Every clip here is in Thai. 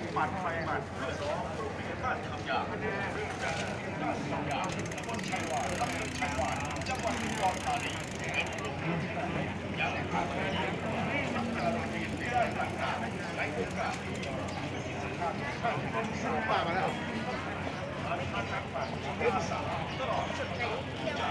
ปัดไฟปัดเพื่อสองการทำยาคนชัยวานชัยวานจังหวัดอุดรธานียังขาดนักการเรียนได้ต่างๆในโอกาสซื้อป่ามาแล้วเป็นสาวตลอดเส้นทาง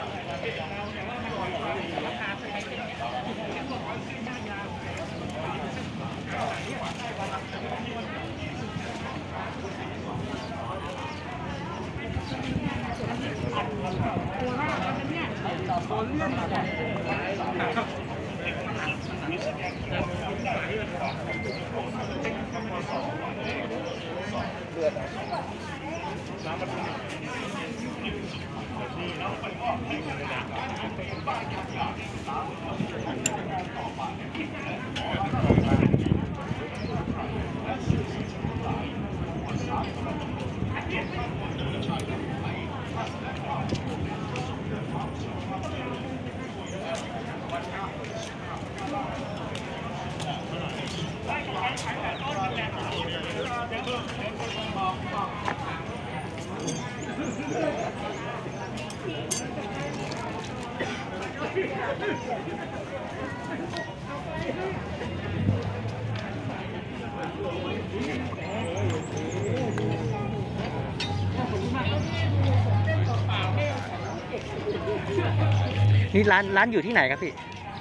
นี่ร้านอยู่ที่ไหนครับพี่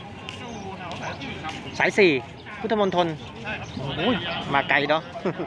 สาย4พุทธมณฑลโอ้ยมาไกลเนาะ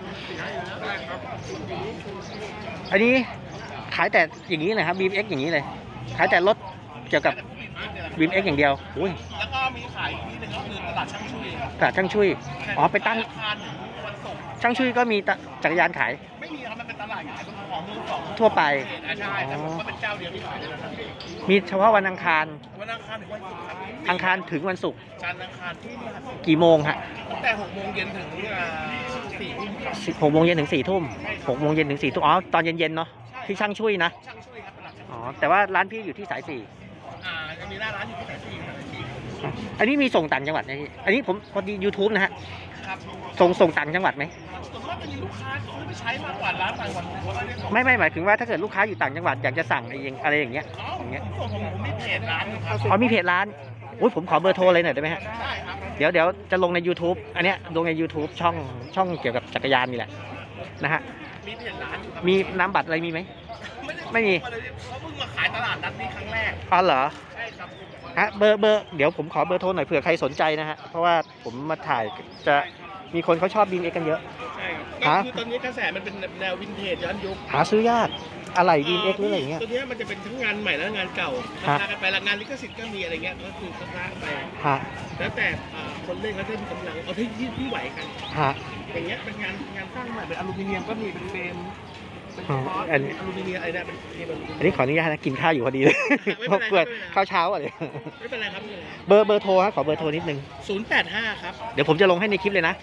อันนี้ขายแต่อย่างนี้เลยครับ BMX อย่างนี้เลยขายแต่รถเกี่ยวกับ BMX อย่างเดียวโอ้ยแล้วก็มีขายอีกที่หนึ่งก็คือตลาดช่างช่วยตลาดช่างช่วยอ๋อไปตั้งช่างช่วยก็มีจักรยานขายไม่มีครับมันเป็นตลาดขายของมือสองทั่วไปใช่แต่ผมก็เป็นเจ้าเดียวที่ขายเลยนะครับมีเฉพาะวันอังคารวันอังคารถึงวันศุกร์ครับอังคารถึงวันศุกร์จันทร์อังคารที่นี่ครับกี่โมงฮะตั้งแต่6 โมงเย็นถึง4 ทุ่ม 6 โมงเย็นถึง4 ทุ่ม6 โมงเย็นถึง4 ทุ่มอ๋อตอนเย็นๆเนาะที่ช่างช่วยนะช่างช่วยครับตลาดช่างอ๋อแต่ว่าร้านพี่อยู่ที่สาย4 จะมีหน้าร้านอยู่ที่สาย4 อันนี้มีส่งต่างจังหวัดไหมพี่อันนี้ผมพอดี YouTube นะฮะครับส่งต่างจังหวัดไหมส่วนมากจะมีลูกค้าซื้อไปใช้มากกว่าร้านต่างจังหวัดไม่หมายถึงว่าถ้าเกิดลูกค้าอยู่ต่างจังหวัดอยากจะสั่งอะไรอย่างเงี้ยผมมีเพจร้านครับอ๋อมีเพจร้านอุ้ยผมขอเบอร์โทรเลยหน่อยได้ไหมฮะได้ครับเดี๋ยวจะลงใน YouTube อันเนี้ยลงใน YouTube ช่องเกี่ยวกับจักรยานนี่แหละนะฮะมีเพจร้านมีน้ำบัตรอะไรมีไหมไม่มีเขาเพิ่งมาขายตลาดนัดนี้ครั้งแรกอ๋อเหรอใช่ครับฮะเบอร์เดี๋ยวผมขอเบอร์โทรหน่อยเผื่อใครสนใจนะฮะเพราะว่าผมมาถ่ายจะมีคนเขาชอบBMXกันเยอะใช่ครับคือตอนนี้กระแสมันเป็นแนววินเทจย้อนยุคหาซื้อยากอะไรBMXหรืออะไรเงี้ยตัวนี้มันจะเป็นทั้งงานใหม่และงานเก่าคลากันไปละงานลิขสิทธิ์ก็มีอะไรเงี้ยก็คือคลาไปแล้วแต่คนเล่นเขาได้มีกำลังเอาที่ไหวกันอย่างเงี้ยเป็นงานสร้างใหม่เป็นอลูมิเนียมก็มีเป็นเฟรมอันอลูมิเนียมอะไรเนี่ยอันนี้ขออนุญาตนะกินข้าวอยู่พอดีเลยเพราะเกิดข้าวเช้าอะไรไม่เป็นไรครับเบอร์โทรฮะขอเบอร์โทรนิดนึง 085ครับเดี๋ยวผมจะลงให้ในคลิปเลยนะ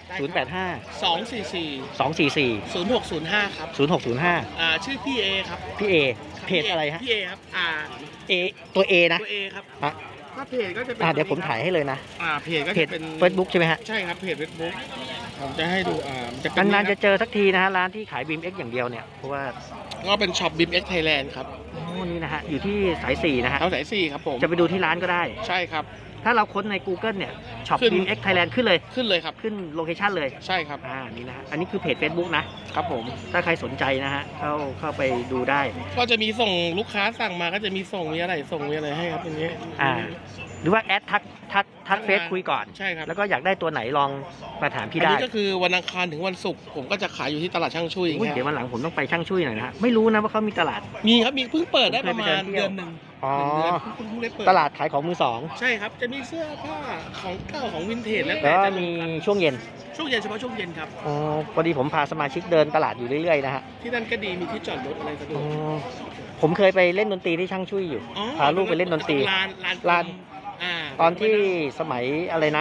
085 244 0605ครับ 0605 ชื่อพี่เอครับพี่เอเพจอะไรฮะพี่เอครับเอตัวเอนะตัวเอครับถ้าเพจก็จะเป็นเดี๋ยวผมถ่ายให้เลยนะเพจก็จะเป็น Facebook ใช่ไหมฮะใช่ครับเพจ Facebook ผมจะให้ดูนานๆจะเจอสักทีนะฮะร้านที่ขายBMXอย่างเดียวเนี่ยเพราะว่าก็เป็นช็อปBMX Thailand ครับนี่นะฮะอยู่ที่สาย4นะฮะสาย4ครับผมจะไปดูที่ร้านก็ได้ใช่ครับถ้าเราค้นใน Google เนี่ยช็อปBMX Thailand ขึ้นเลยครับขึ้นโลเคชั่นเลยใช่ครับนี่นะฮะอันนี้คือเพจ Facebook นะครับผมถ้าใครสนใจนะฮะเข้าไปดูได้ก็จะมีส่งลูกค้าสั่งมาก็จะมีส่งมีอะไรให้ครับตรงนี้หรือว่าแอดทักเฟซคุยก่อนใช่ครับแล้วก็อยากได้ตัวไหนลองมาถามพี่ได้อันนี้ก็คือวันอังคารถึงวันศุกร์ผมก็จะขายอยู่ที่ตลาดช่างช่วยอย่างเงี้ยเดี๋ยววันหลังผมต้องไปช่างช่วยหน่อยนะฮะไม่รู้นะว่าเขามีตลาดมีครับมีเพิ่งเปิดได้ประมาณเดือนหนึ่งเพิ่งได้เปิดตลาดขายของมือสองใช่ครับจะมีเสื้อผ้าของเก่าของวินเทจแล้วก็มีช่วงเย็นเฉพาะช่วงเย็นครับพอดีผมพาสมาชิกเดินตลาดอยู่เรื่อยๆนะฮะที่นั่นก็ดีมีที่จอดรถอะไรสะดวกผมเคยไปเล่นดนตรีที่ช่างช่วยอยู่พาลูกไปเล่นดนตรีลานตอนที่สมัยอะไรนะ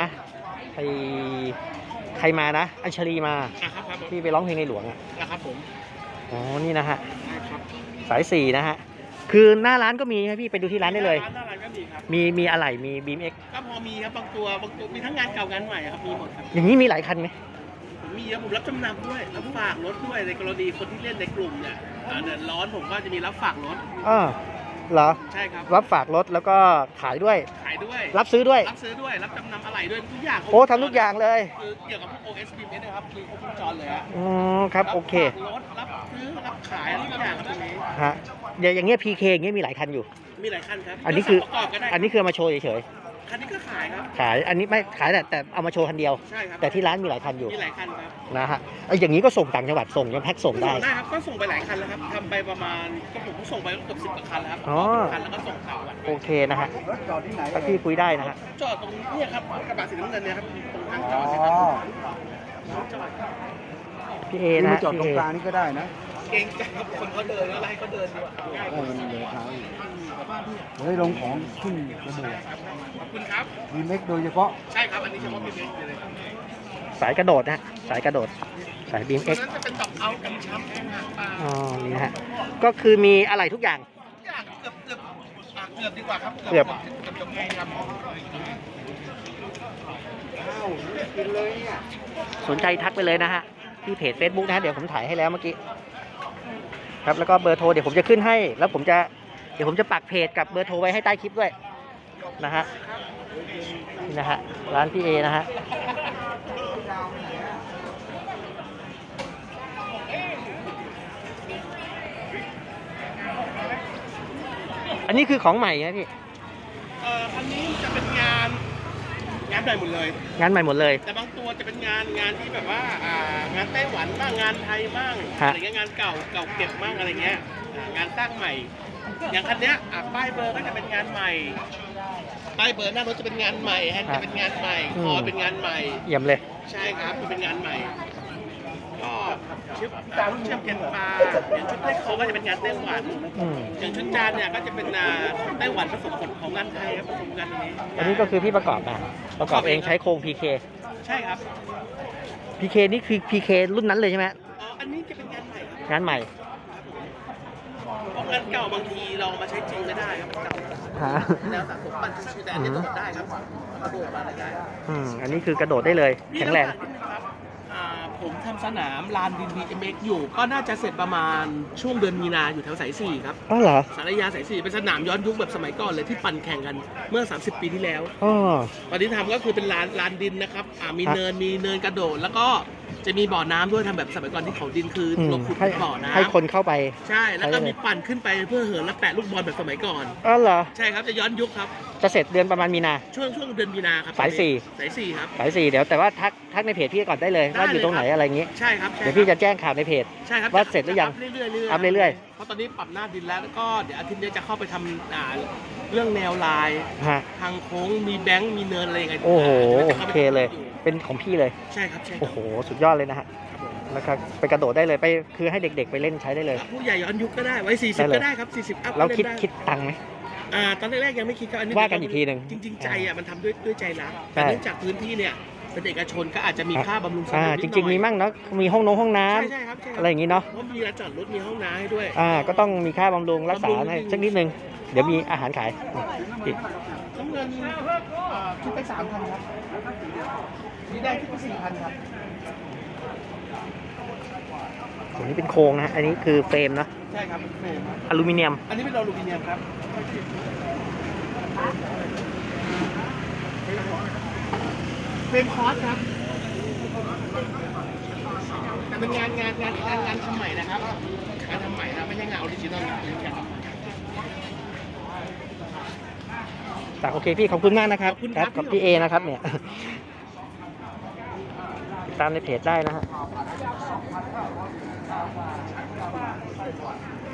ใครมานะอัญชลีมาที่ไปร้องเพลงในหลวงครับผมนี่นะฮะสาย4นะฮะคือหน้าร้านก็มีครับพี่ไปดูที่ร้านได้เลยหน้าร้านก็มีครับมีอะไรมีBMX ก็พอมีครับบางตัวมีทั้งงานเก่างานใหม่ครับมีหมดครับอย่างนี้มีหลายคันไหมมมีเยอะผมรับจำนำด้วยรับฝากรถด้วยในกรณีคนที่เล่นในกลุ่มเนี่ยเดือดร้อนผมก็จะมีรับฝากรถเหรอใช่ครับรับฝากรถแล้วก็ขายด้วยรับซื้อด้วยรับจำนำอะไรด้วยทุกอย่างโอ้ทำทุกอย่างเลยคือเกี่ยวกับพวก OS BMS นะครับคือครบวงจรเลยฮะครับโอเครับรถรับซื้อรับขายทุกอย่างครับตรงนี้ฮะอย่างเงี้ย PK อย่างเงี้ยมีหลายคันอยู่มีหลายคันครับอันนี้คือมาโชว์เฉยคันนี้ก็ขายครับขายอันนี้ไม่ขายแต่เอามาโชว์คันเดียวใช่ครับแต่ที่ร้านมีหลายคันอยู่มีหลายคันครับนะฮะอย่างนี้ก็ส่งต่างจังหวัดส่งยังแพ็คส่งได้ครับก็ส่งไปหลายคันแล้วครับทำไปประมาณก็ผมส่งไปเกือบ10 กว่าคันแล้วครับคันแล้วก็ส่งต่างจังหวัดโอเคนะฮะพี่คุยได้นะฮะจอดตรงนี้ครับกระบะสีน้ำเงินเนี่ยครับตรงทางจอดเนี่ยครับพี่เอนะจอดตรงกลางนี่ก็ได้นะเก่งใจครับคนเขาเดินแล้วให้เขาเดินดีกว่าเฮ้ยลงของขึ้นกระโดดขอบคุณครับมีเม็กโดยเฉพาะใช่ครับอันนี้เฉพาะมีเม็กเลยครับสายกระโดดนะสายกระโดดสายบีมเอ็กซ์จะเป็นดอกเอากันช้ำนี่นะฮะก็คือมีอะไรทุกอย่างเกือบดีกว่าครับเกือบจบเลยครับสนใจทักไปเลยนะฮะที่เพจ Facebook นะฮะเดี๋ยวผมถ่ายให้แล้วเมื่อกี้ครับแล้วก็เบอร์โทรเดี๋ยวผมจะขึ้นให้แล้วเดี๋ยวผมจะปักเพจกับเบอร์โทรไว้ให้ใต้คลิปด้วยนะฮะนะฮะร้านพี่เอนะฮะอันนี้คือของใหม่นะพี่อันนี้จะเป็นงานใหม่หมดเลยงานใหม่หมดเลยแต่บางตัวจะเป็นงานที่แบบว่างานไต้หวันบ้างงานไทยบ้างอะไรเงี้ยงานเก่าเก็บบ้างอะไรเงี้ยงานสร้างใหม่อย่างคันเนี้ยป้ายเบอร์ก็จะเป็นงานใหม่ป้ายเบอร์หน้ารถจะเป็นงานใหม่แฮนด์จะเป็นงานใหม่คอเป็นงานใหม่เยี่ยมเลยใช่ครับเป็นงานใหม่ก็ชุดเชื่อมเกนปลาอย่างชุดไต้คอก็จะเป็นงานไต้หวันอย่างชุดจานเนี่ยก็จะเป็นไต้หวันผสมผสมของงานไทยครับผสมกันอันนี้ก็คือพี่ประกอบเองใช้โครง PK ใช่ครับ PK นี่คือ PK รุ่นนั้นเลยใช่ไหมอันนี้จะเป็นงานใหม่ครับงานใหม่งานเก่าบางทีเรามาใช้จริงไม่ได้ครับเก่าแล้วสะสมปั่นชื่อแต่อันนี้กระโดดได้ครับกระโดดมาได้อันนี้คือกระโดดได้เลยแข็งแรงผมทำสนามลานดิน BMX อยู่ก็น่าจะเสร็จประมาณช่วงเดือนมีนาอยู่แถวสาย4ครับเหรอสารยาสาย4เป็นสนามย้อนยุคแบบสมัยก่อนเลยที่ปั่นแข่งกันเมื่อ30 ปีที่แล้วตอนนี้ทำก็คือเป็นลานดินนะครับมีเนินกระโดดแล้วก็จะมีบ่อน้ำด้วยทำแบบสมัยก่อนที่เขาดินคือลงขุดบ่อน้ำให้คนเข้าไปใช่แล้วก็มีปั่นขึ้นไปเพื่อเหินและแปะลูกบอลแบบสมัยก่อนเหรอใช่ครับจะย้อนยุคครับจะเสร็จเดือนประมาณมีนาช่วงเดือนมีนาครับสาย 4ครับสาย4เดี๋ยวแต่ว่าทักในเพจพี่ก่อนได้เลยว่าอยู่ตรงไหนอะไรอย่างงี้ใช่ครับเดี๋ยวพี่จะแจ้งข่าวในเพจใช่ครับว่าเสร็จหรือยังอัพเรื่อยเพราะตอนนี้ปรับหน้าดินแล้วก็เดี๋ยวอาทิตย์นี้จะเข้าไปทำเรื่องแนวลายทางโค้งมีแบงค์มีเนินอะไรอย่างเงี้ยโอ้โหโอเคเลยเป็นของพี่เลยใช่ครับใช่โอ้โหสุดยอดเลยนะฮะนะครับไปกระโดดได้เลยไปคือให้เด็กๆไปเล่นใช้ได้เลยผู้ใหญ่ย้อนยุคก็ได้ไว้40ก็ได้ครับ40อัพแล้วคิดตังค์ไหมตอนแรกๆยังไม่คิดครับอันนี้ว่ากันอีกทีหนึ่งจริงๆใจมันทำด้วยใจรักแต่เนื่องจากพื้นที่เนี่ยเป็นเอกชนก็อาจจะมีค่าบำรุงสนามจริงๆมีมั่งเนาะมีห้องน้ำใช่ครับอะไรอย่างงี้เนาะเพราะมีร้านจอดรถมีห้องน้ำให้ด้วยก็ต้องมีค่าบำรุงรักษาให้สักนิดนึงเดี๋ยวมีอาหารขายน้ำเงินคิดไป3,000ครับนี่ได้คิดไป4,000ครับตัวนี้เป็นโครงนะอันนี้คือเฟรมนะใช่ครับเฟรมอลูมิเนียมอันนี้เป็นอลูมิเนียมครับเฟรมคอร์สครับแต่เป็นงานทำใหม่นะครับงานทำใหม่นะไม่ใช่งานออริจินอลแต่โอเคพี่ขอบคุณมากนะครับกับพี่เอนะครับเนี่ยตามในเพจได้นะฮะ